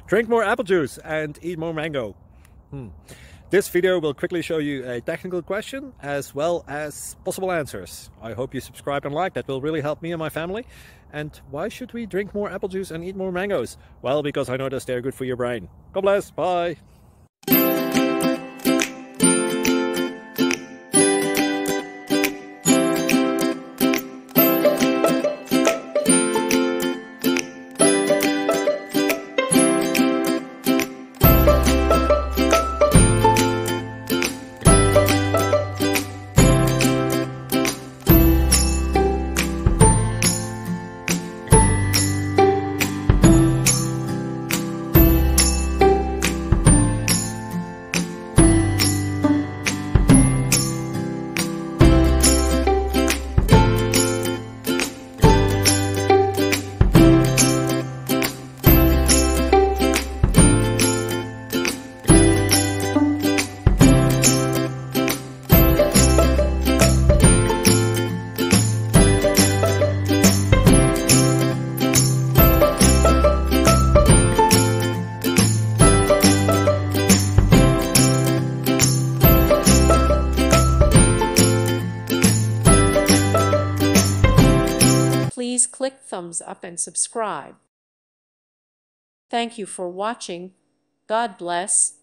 Drink more apple juice and eat more mango. This video will quickly show you a technical question as well as possible answers. I hope you subscribe and like. That will really help me and my family. And why should we drink more apple juice and eat more mangoes? Well, because I noticed they're good for your brain. God bless. Bye. Please click thumbs up and subscribe. Thank you for watching. God bless.